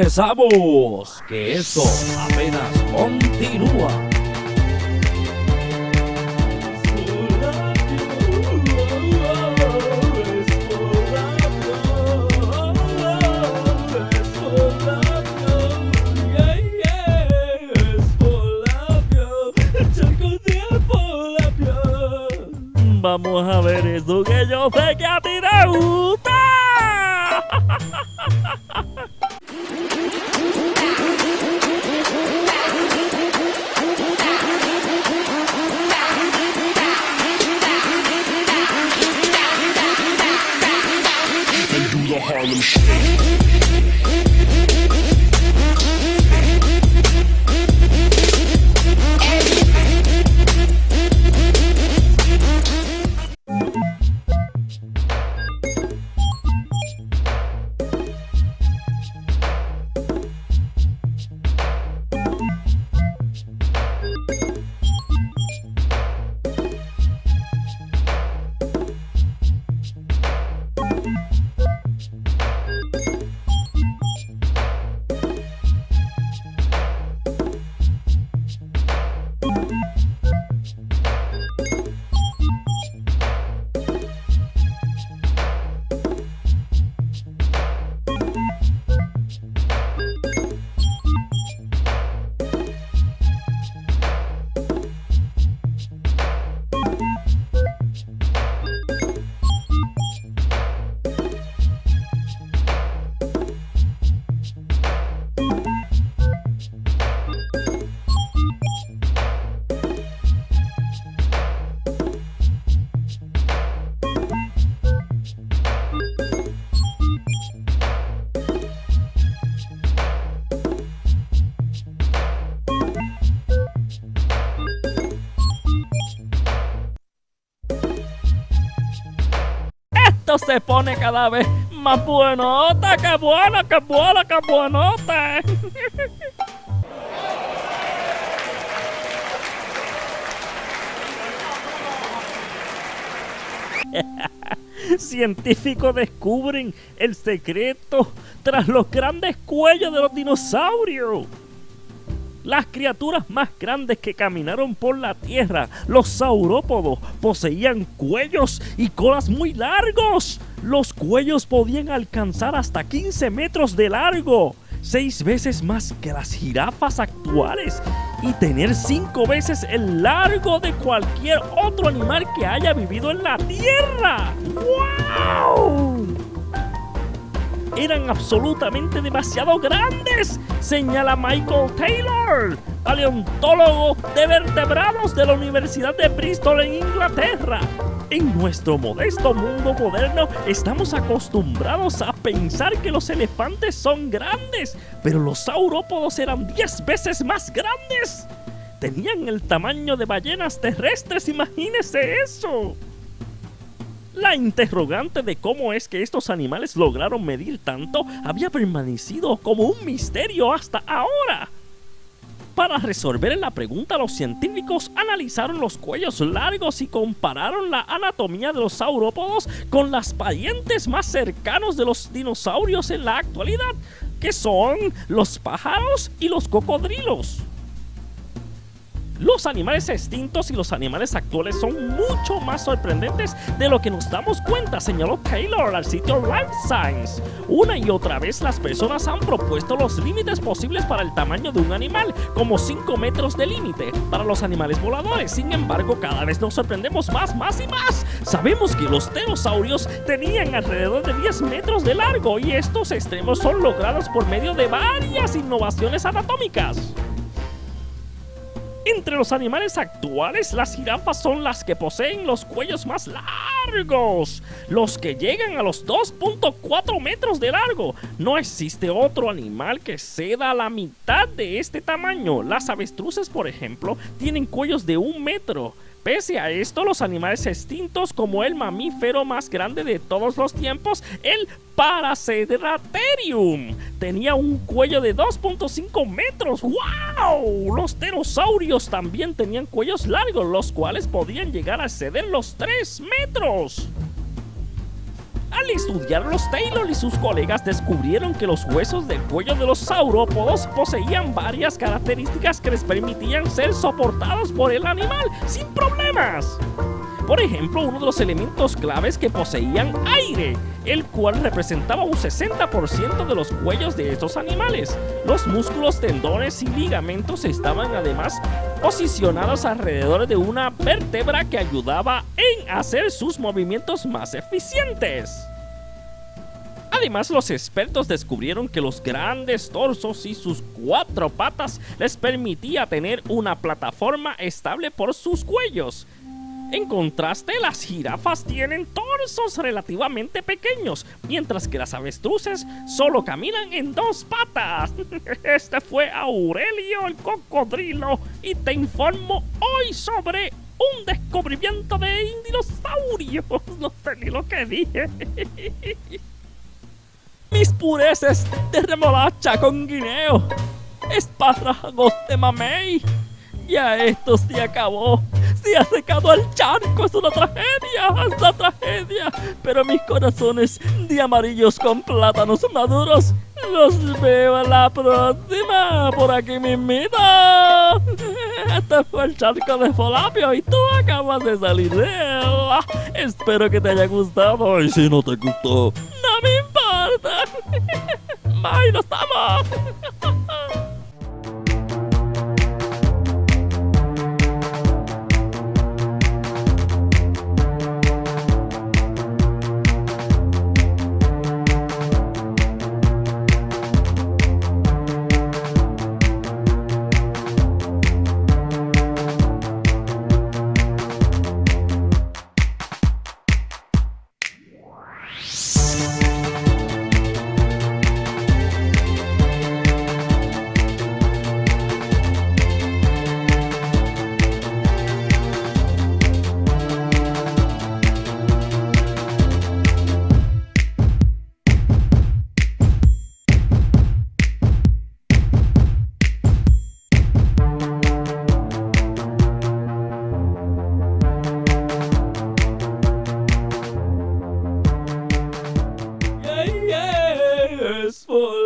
Empezamos, que esto apenas continúa. Vamos a ver eso que yo sé que a ti te gusta. Harlem Shake. Esto se pone cada vez más buenota, qué buena, qué buena, qué buenota. Científicos descubren el secreto tras los grandes cuellos de los dinosaurios. Las criaturas más grandes que caminaron por la tierra, los saurópodos, poseían cuellos y colas muy largos. Los cuellos podían alcanzar hasta 15 metros de largo, 6 veces más que las jirafas actuales, y tener 5 veces el largo de cualquier otro animal que haya vivido en la tierra. ¡Wow! Eran absolutamente demasiado grandes, señala Michael Taylor, paleontólogo de vertebrados de la Universidad de Bristol en Inglaterra. En nuestro modesto mundo moderno estamos acostumbrados a pensar que los elefantes son grandes, pero los saurópodos eran 10 veces más grandes. Tenían el tamaño de ballenas terrestres, imagínese eso. La interrogante de cómo es que estos animales lograron medir tanto había permanecido como un misterio hasta ahora. Para resolver la pregunta, los científicos analizaron los cuellos largos y compararon la anatomía de los saurópodos con las parientes más cercanos de los dinosaurios en la actualidad, que son los pájaros y los cocodrilos. Los animales extintos y los animales actuales son mucho más sorprendentes de lo que nos damos cuenta, señaló Taylor al sitio Life Science. Una y otra vez las personas han propuesto los límites posibles para el tamaño de un animal, como 5 metros de límite para los animales voladores. Sin embargo, cada vez nos sorprendemos más y más. Sabemos que los pterosaurios tenían alrededor de 10 metros de largo, y estos extremos son logrados por medio de varias innovaciones anatómicas. Entre los animales actuales, las jirafas son las que poseen los cuellos más largos, los que llegan a los 2.4 metros de largo. No existe otro animal que ceda la mitad de este tamaño. Las avestruces, por ejemplo, tienen cuellos de 1 metro. Pese a esto, los animales extintos, como el mamífero más grande de todos los tiempos, el Paraceratherium, tenía un cuello de 2.5 metros. ¡Wow! Los pterosaurios también tenían cuellos largos, los cuales podían llegar a exceder los 3 metros. Al estudiarlos, Taylor y sus colegas descubrieron que los huesos del cuello de los saurópodos poseían varias características que les permitían ser soportados por el animal sin problemas. Por ejemplo, uno de los elementos claves que poseían aire, el cual representaba un 60% de los cuellos de estos animales. Los músculos, tendones y ligamentos estaban además posicionados alrededor de una vértebra que ayudaba en hacer sus movimientos más eficientes. Además, los expertos descubrieron que los grandes torsos y sus 4 patas les permitía tener una plataforma estable por sus cuellos. En contraste, las jirafas tienen torsos relativamente pequeños, mientras que las avestruces solo caminan en 2 patas. Este fue Aurelio el cocodrilo y te informo hoy sobre un descubrimiento de dinosaurios. No sé ni lo que dije. Mis pureces de remolacha con guineo, espárragos de mamey. Ya esto se acabó. Se ha secado el charco, es una tragedia, pero mis corazones de amarillos con plátanos maduros, los veo a la próxima, por aquí mismito. Este fue el charco de Esfolapio y tú acabas de salir de él. Espero que te haya gustado y si no te gustó, no me importa. Bye, nos vamos. Yes, for